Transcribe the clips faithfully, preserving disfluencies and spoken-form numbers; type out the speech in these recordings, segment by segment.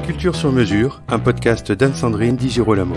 Culture sur mesure, un podcast d'Anne-Sandrine Di Girolamo.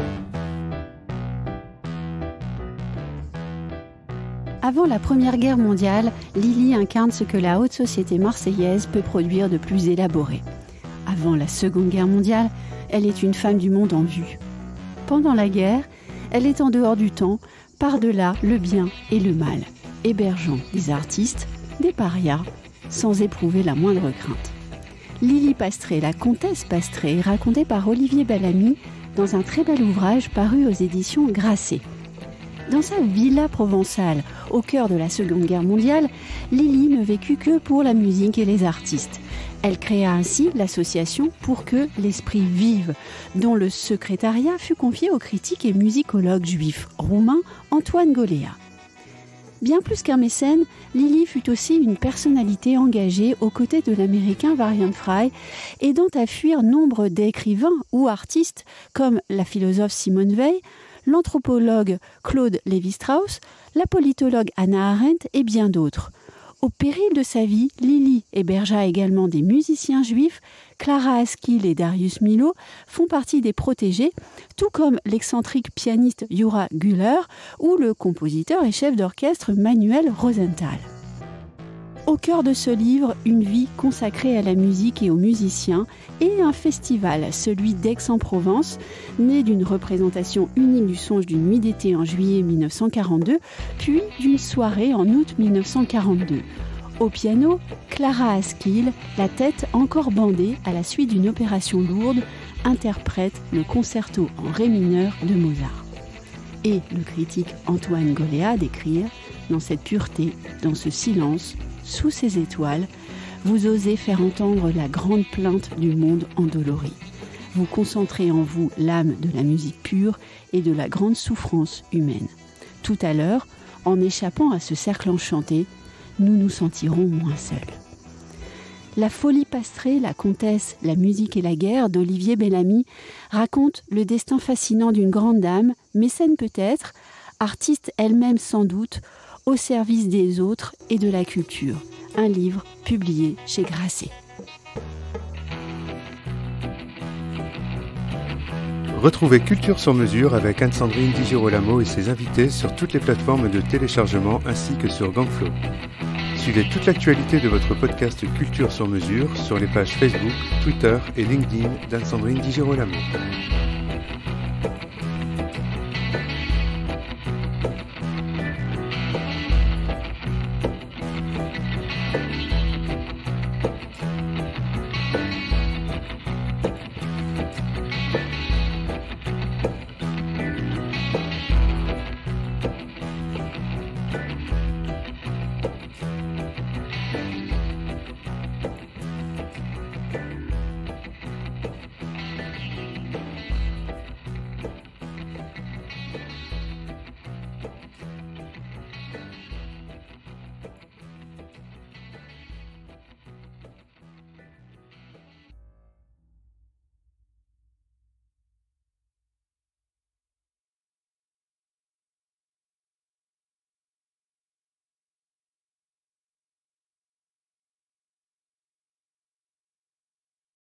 Avant la Première Guerre mondiale, Lili incarne ce que la haute société marseillaise peut produire de plus élaboré. Avant la Seconde Guerre mondiale, elle est une femme du monde en vue. Pendant la guerre, elle est en dehors du temps, par-delà le bien et le mal, hébergeant des artistes, des parias, sans éprouver la moindre crainte. Lili Pastré, la comtesse Pastré, est racontée par Olivier Bellamy dans un très bel ouvrage paru aux éditions Grasset. Dans sa villa provençale, au cœur de la Seconde Guerre mondiale, Lili ne vécut que pour la musique et les artistes. Elle créa ainsi l'association Pour que l'esprit vive, dont le secrétariat fut confié au critique et musicologue juif roumain Antoine Goléa. Bien plus qu'un mécène, Lili fut aussi une personnalité engagée aux côtés de l'américain Varian Fry, aidant à fuir nombre d'écrivains ou artistes comme la philosophe Simone Weil, l'anthropologue Claude Lévi-Strauss, la politologue Hannah Arendt et bien d'autres. Au péril de sa vie, Lili hébergea également des musiciens juifs. Clara Askill et Darius Milhaud font partie des protégés, tout comme l'excentrique pianiste Yura Güller ou le compositeur et chef d'orchestre Manuel Rosenthal. Au cœur de ce livre, une vie consacrée à la musique et aux musiciens et un festival, celui d'Aix-en-Provence, né d'une représentation unique du Songe d'une nuit d'été en juillet mille neuf cent quarante-deux, puis d'une soirée en août mille neuf cent quarante-deux. Au piano, Clara Askill, la tête encore bandée à la suite d'une opération lourde, interprète le concerto en ré mineur de Mozart. Et le critique Antoine Goléa d'écrire « Dans cette pureté, dans ce silence, sous ces étoiles, vous osez faire entendre la grande plainte du monde endolori. Vous concentrez en vous l'âme de la musique pure et de la grande souffrance humaine. Tout à l'heure, en échappant à ce cercle enchanté, nous nous sentirons moins seuls. » La folie Pastré, la comtesse, la musique et la guerre d'Olivier Bellamy raconte le destin fascinant d'une grande dame, mécène peut-être, artiste elle-même sans doute, au service des autres et de la culture. Un livre publié chez Grasset. Retrouvez Culture sur mesure avec Anne-Sandrine Di Girolamo et ses invités sur toutes les plateformes de téléchargement ainsi que sur Gangflow. Suivez toute l'actualité de votre podcast Culture sur mesure sur les pages Facebook, Twitter et LinkedIn d'Anne-Sandrine Di Girolamo.